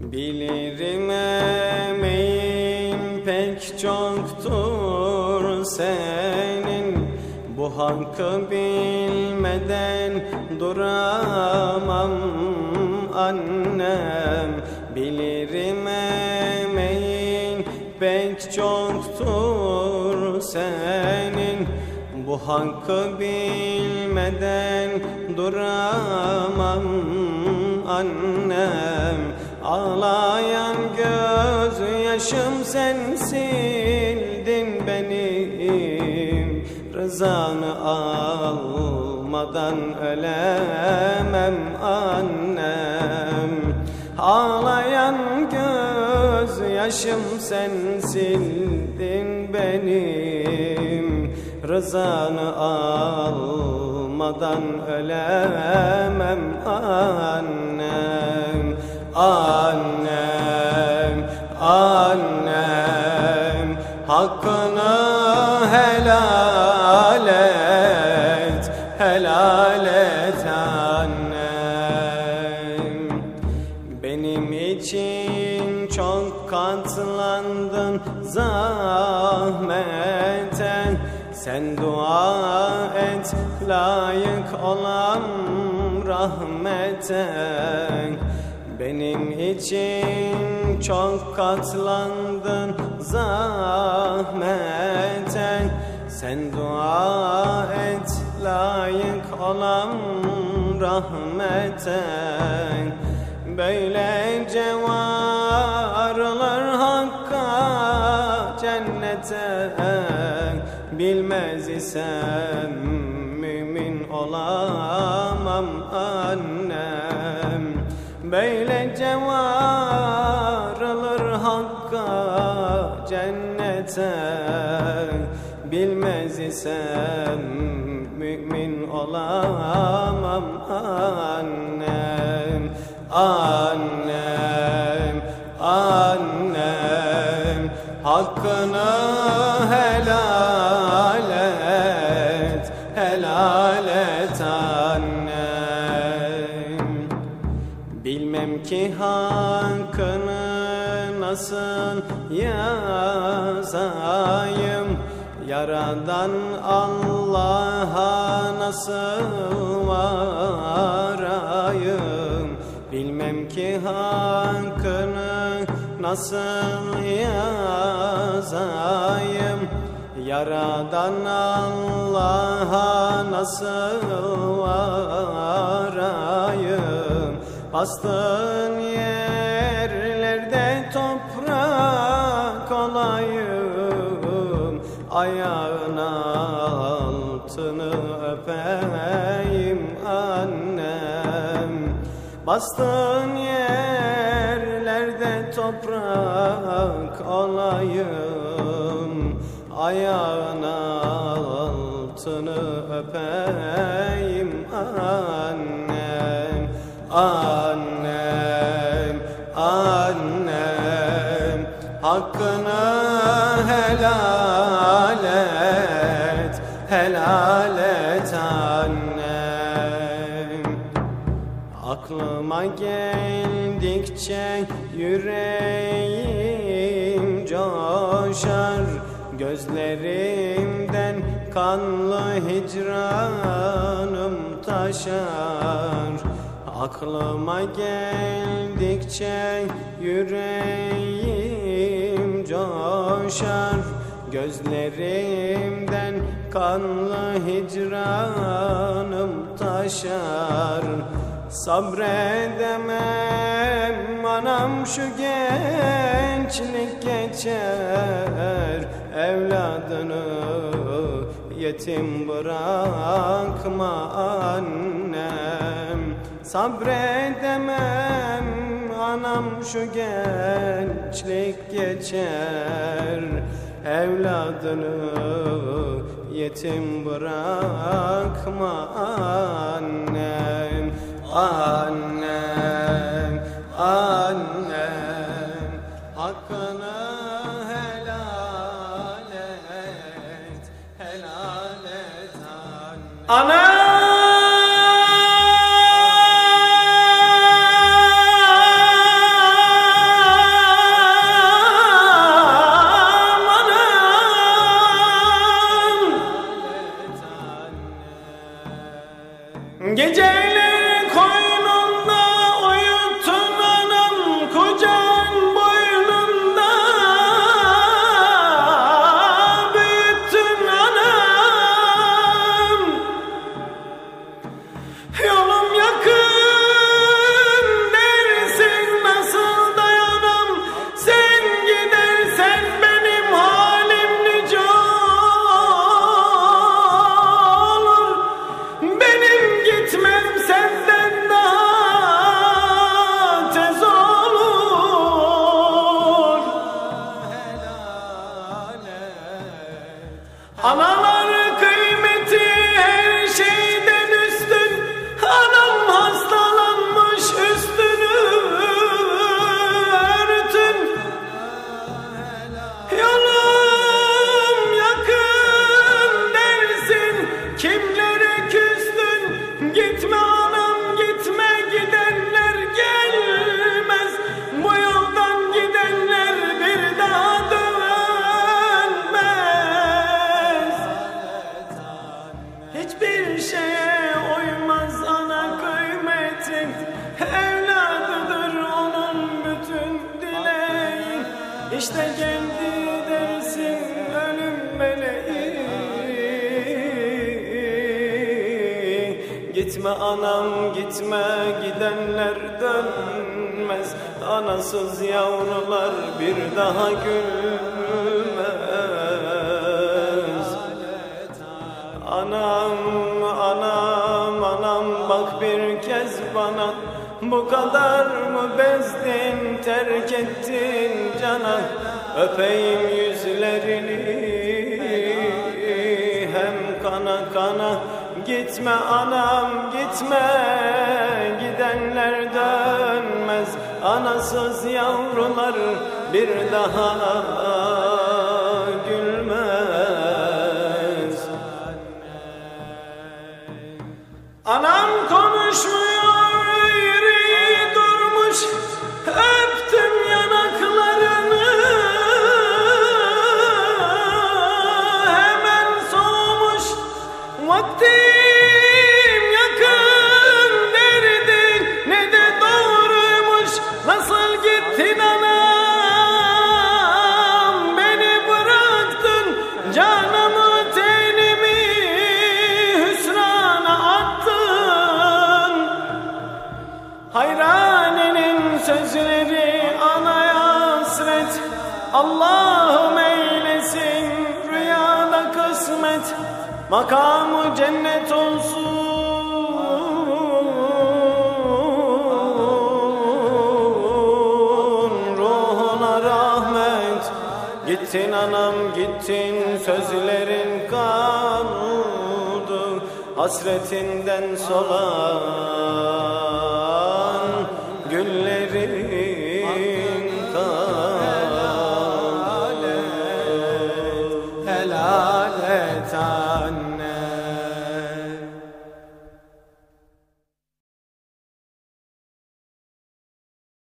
Bilirim emeğin pek çoktur senin, bu hakkı bilmeden duramam annem. Bilirim emeğin pek çoktur senin, bu hakkı bilmeden duramam annem. Ağlayan gözyaşım sen sildin benim, rızanı almadan ölemem annem. Ağlayan gözyaşım sen sildin benim, rızanı almadan ölemem annem. Annem, annem, hakkını helal et, helal et annem. Benim için çok katlandın zahmete, sen dua et layık olan rahmete. Benim için çok katlandın zahmete, sen dua et layık olan rahmete. Böylece varlar hakka cennete, bilmez isem mümin olamam annem. Böylece varılır hakka cennete, bilmez isem mümin olamam annem. Annem, annem, hakkını helal et, helal et annem. Bilmem ki hakkını nasıl yazayım, Yaradan Allah'a nasıl varayım. Bilmem ki hakkını nasıl yazayım, Yaradan Allah'a nasıl varayım. Bastığın yerlerde toprak olayım, ayağın altını öpeyim annem. Bastığın yerlerde toprak olayım, ayağın altını öpeyim annem. Annem, annem, hakkını helal et, helal et annem. Aklıma geldikçe yüreğim coşar, gözlerimden kanlı hicranım taşar. Aklıma geldikçe yüreğim coşar, gözlerimden kanlı hicranım taşar. Sabredemem anam, şu gençlik geçer, evladını yetim bırakma annem. Sabredemem anam, şu gençlik geçer, evladını yetim bırakma annem. Annem, annem, hakkını helal et, helal et annem. İşte geldi dersin ölüm meleği. Gitme anam gitme, gidenler dönmez. Anasız yavrular bir daha gülmez. Anam anam anam bak bir kez bana, bu kadar mı bezdin, terk ettin cana? Öpeyim yüzlerini hem kana kana. Gitme anam gitme, gidenler dönmez. Anasız yavrular bir daha gülmez. Anam konuşmuyor, eğri durmuş, öptüm yanaklarını. Hemen soğumuş, vaktim yakın derdin, ne de doğruymuş. Nasıl gittin anam, beni bıraktın, canımı tenimi hüsrana attın. Hayraninin sözleri anaya hasret, Allah'ım eylesin rüyada kısmet. Makamı cennet olsun, ruhuna rahmet. Gittin anam gittin, sözlerin kaldı. Hasretinden solan gülleri